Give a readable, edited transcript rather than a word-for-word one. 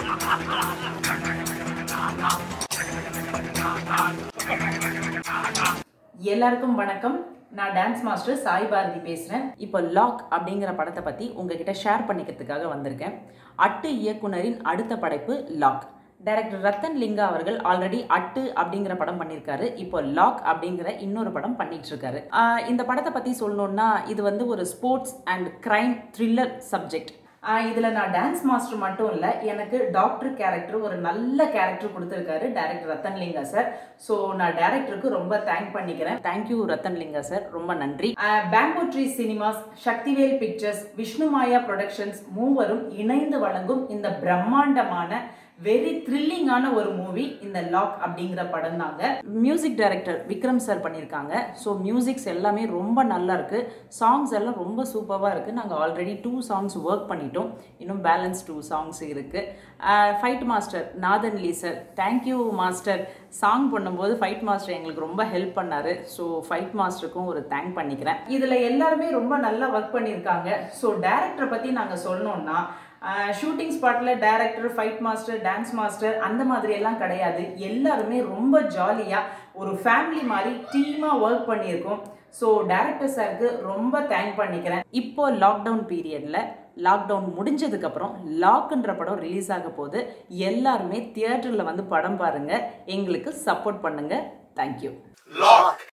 எல்லாருக்கும் வணக்கம். நான் டான்ஸ் மாஸ்டர் சாய் பாரதி பேசுகிறேன். இப்போ லாக் அப்படிங்கிற படத்தை பற்றி உங்ககிட்ட ஷேர் பண்ணிக்கிறதுக்காக வந்திருக்கேன். அட்டு இயக்குனரின் அடுத்த படைப்பு லாக். டைரக்டர் ரத்தன் லிங்கா அவர்கள் ஆல்ரெடி அட்டு அப்படிங்கிற படம் பண்ணியிருக்காரு. இப்போ லாக் அப்படிங்கிற இன்னொரு படம் பண்ணிட்டு இருக்காரு. இந்த படத்தை பற்றி சொல்லணும்னா இது வந்து ஒரு sports and crime thriller subject. இதில் நான் டான்ஸ் மாஸ்டர் மட்டும் இல்லை, எனக்கு டாக்டர் கேரக்டர் ஒரு நல்ல கேரக்டர் கொடுத்துருக்காரு director Rathan Linga sir. So நான் டைரக்டருக்கு ரொம்ப தேங்க் பண்ணிக்கிறேன். தேங்க்யூ ரத்தன் லிங்கா சார், ரொம்ப நன்றி. Bamboo tree cinemas, Sakthivel pictures, Vishnumaya productions மூவரும் இணைந்து வழங்கும் இந்த பிரம்மாண்டமான வெரி த்ரில்லிங்கான ஒரு மூவி இந்த லாக் அப்படிங்கிற படம் தாங்க. மியூசிக் டைரக்டர் விக்ரம் சார் பண்ணியிருக்காங்க. ஸோ மியூசிக்ஸ் எல்லாமே ரொம்ப நல்லா இருக்கு. சாங்ஸ் எல்லாம் ரொம்ப சூப்பராக இருக்கு. நாங்கள் ஆல்ரெடி 2 சாங்ஸ் ஒர்க் பண்ணிட்டோம். இன்னும் பேலன்ஸ் 2 சாங்ஸ் இருக்கு. Fight master Nathan Lee sir, thank you master. Song பண்ணும்போது ஃபைட் மாஸ்டர் எங்களுக்கு ரொம்ப ஹெல்ப் பண்ணாரு. ஸோ ஃபைட் மாஸ்டருக்கும் ஒரு தேங்க் பண்ணிக்கிறேன். இதில் எல்லாருமே ரொம்ப நல்லா ஒர்க் பண்ணியிருக்காங்க. ஸோ டைரக்டரை பற்றி நாங்கள் சொல்லணும்னா ஷூட்டிங் ஸ்பாட்டில் director, fight master, dance master அந்த மாதிரி எல்லாம் கிடையாது. எல்லாருமே ரொம்ப ஜாலியாக ஒரு ஃபேமிலி மாதிரி டீமாக ஒர்க் பண்ணியிருக்கோம். ஸோ டைரக்டர் சாருக்கு ரொம்ப தேங்க் பண்ணிக்கிறேன். இப்போ லாக்டவுன் பீரியடில் லாக்டவுன் முடிஞ்சதுக்கப்புறம் லாக்ன்ற படம் ரிலீஸ் ஆக போது. எல்லாருமே தியேட்டரில் வந்து படம் பாருங்கள், எங்களுக்கு சப்போர்ட் பண்ணுங்கள். தேங்க்யூ.